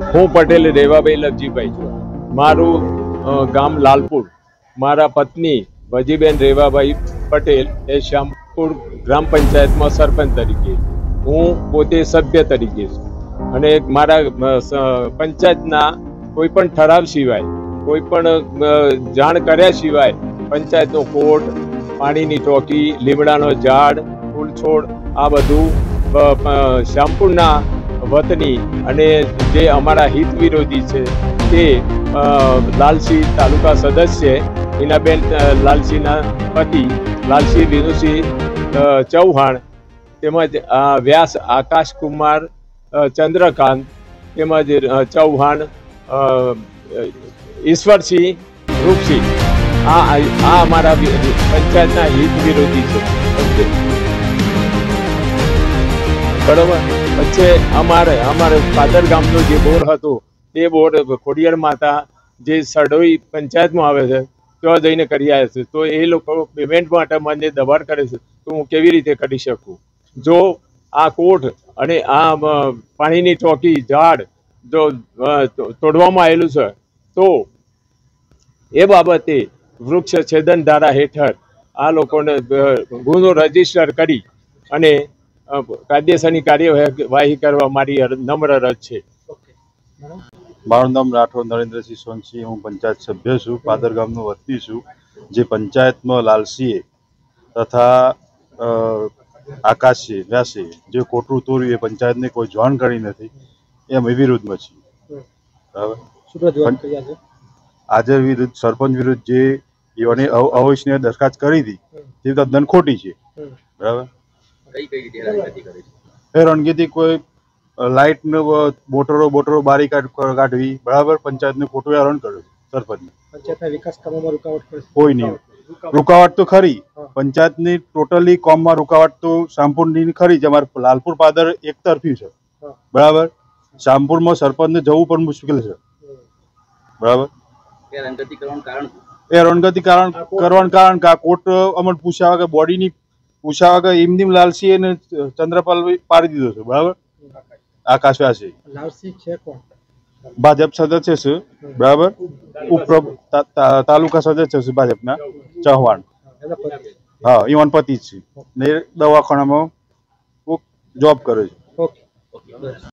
હું પટેલ રેવાભાઈ લવજીભાઈ છું. મારું ગામ લાલપુર. મારા પત્ની વજીબેન રેવાભાઈ પટેલ એ શ્યામપુર ગ્રામ પંચાયતમાં સરપંચ તરીકે, હું પોતે સભ્ય તરીકે છું. અને મારા પંચાયતના કોઈ પણ ઠરાવ સિવાય, કોઈ પણ જાણ કર્યા સિવાય પંચાયતનો કોર્ટ, પાણીની ટાંકી, લીમડાનો ઝાડ, ફૂલ છોડ, આ બધું શ્યામપુરના વતની અને જે અમારા હિત વિરોધી છે તે લાલસિંહ તાલુકા સદસ્ય હિનાબેન લાલસિંહના પતિ લાલસિંહ વિનુસિંહ ચૌહાણ, તેમજ વ્યાસ આકાશકુમાર ચંદ્રકાંત, તેમજ ચૌહાણ ઈશ્વરસિંહ રૂપસિંહ, આ અમારા પંચાયતના હિત વિરોધી છે. બરોબર. પછી અમારે પાદર ગામનો જે બોર હતો તે બોર ખોડિયાર માતા જે સડોઈ પંચાયતમાં આવે છે ત્યાં જઈને કરી આવ્યા છે. તો એ લોકો પેમેન્ટ માટે મને દબાણ કરે છે, તો હું કેવી રીતે કરી શકું? જો આ કોર્ટ અને આ પાણીની ટાંકી, ઝાડ જો તોડવામાં આવેલું છે તો એ બાબતે વૃક્ષ છેદન ધારા હેઠળ આ લોકોને ગુનો રજીસ્ટર કરી અને કાયદેસરની કાર્યવાહી કરવા મારી નમ્ર રજ છે. મારું નામ રાઠોડ નરેન્દ્રસિંહ સોનસિંહ, હું પંચાયત સભ્ય છું, પાદર ગામનો વતની છું. જે પંચાયતમાં લાલસિંહે તથા આકાશસિંહ વ્યાસે જે કોટરું તોડ્યું એ પંચાયતને કોઈ જાણ કરી નથી, એ અમે વિરુદ્ધમાં છીએ. બરાબર. આજે વિરુદ્ધ સરપંચ વિરુદ્ધ જે એઓને અવૈશ્ય દરખાસ્ત કરી હતી તે તદ્દન ખોટી છે. બરાબર. એ રણનીતિ કોઈ લાઇટ ને બોટરો બારી કાઢવી, બરાબર, પંચાયતને ખોટું હેરાન કર્યું સરપંચ. પંચાયતના વિકાસ કામોમાં રૂકાવટ કરે કોઈ નહીં. રૂકાવટ તો ખરી, પંચાયતની ટોટલી કોમમાં રૂકાવટ તો શ્યામપુરની ખરી જ. અમારે લાલપુર પાદર એક તરફી છે. બરાબર. શ્યામપુરમાં સરપંચને જવું પણ મુશ્કેલ છે. બરાબર. એ રણગતિ કરવાનું કારણ કે આ કોર્ટ અમને પૂછ્યા વગર, બોડીની પૂછ્યા વગર એમની લાલસિંહ અને ચંદ્રપાલ પાડી દીધો છે. બરાબર. આકાશ વ્યાસે લાલસિંહ છે કોણ? ભાજપ સદસ્ય છે. બરાબર. તાલુકા સદસ્ય છે ભાજપના, ચૌહાણ. હા, ઈવન પતિ છે ને દવાખાનામાં જોબ કરે છે.